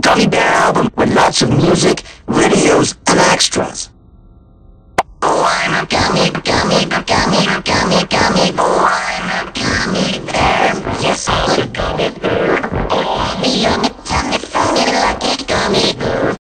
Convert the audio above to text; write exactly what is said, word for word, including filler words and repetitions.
Gummy Bear album with lots of music, videos, and extras. Oh, I'm a gummy, gummy, gummy, gummy, gummy boy.